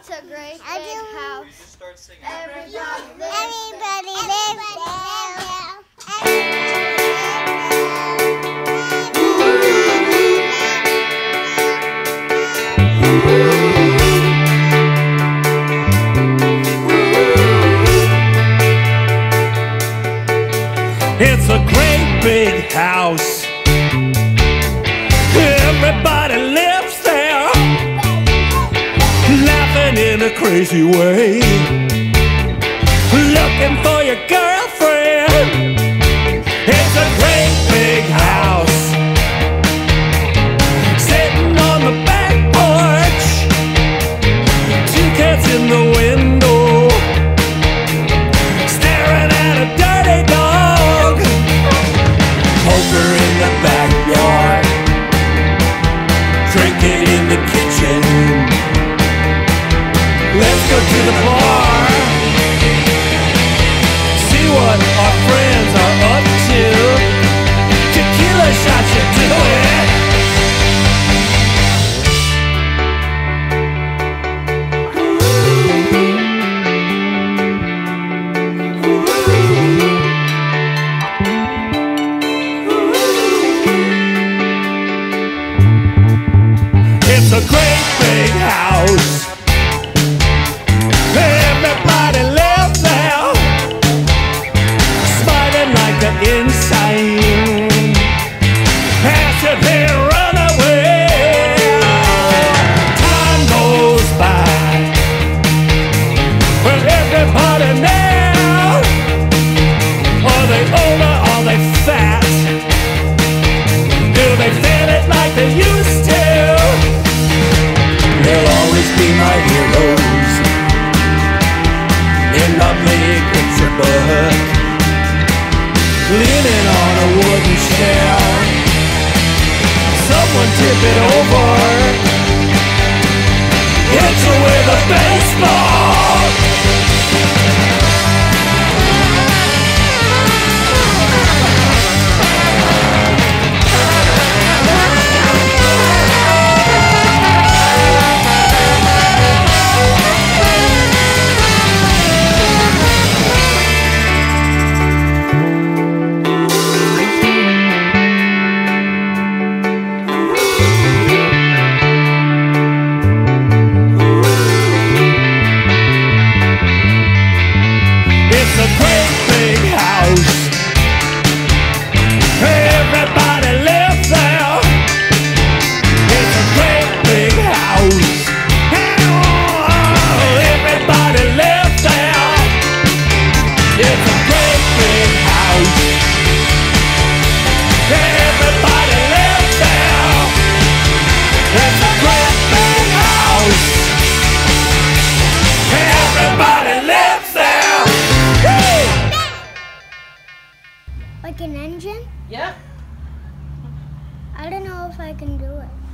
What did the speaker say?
It's a great big house. Start singing. Everybody lives It's a great big house. Everybody lives there, laughing in a crazy way, looking for your girlfriend. It's a great big house, sitting on the back porch, two cats in the window, staring at a dirty dog, poker in the backyard, drinking in the kitchen. Let's go to the bar, see what our friends are up to. Tequila shots should do it. It's a great big house. Everybody lives there, smiling like the insane, as if they run away. Time goes by, well, everybody now, are they older, are they fat? Do they feel it like they used to? They'll always be my heroes in my big picture book, leaning on a wooden shelf. Someone tip it over, hit you with a baseball. It's a great big house. Everybody lives there. It's a great big house. Everybody lives there. It's a great big house. Everybody lives there. It's a great big house. Everybody lives there. like an engine. Yep. I don't know if I can do it.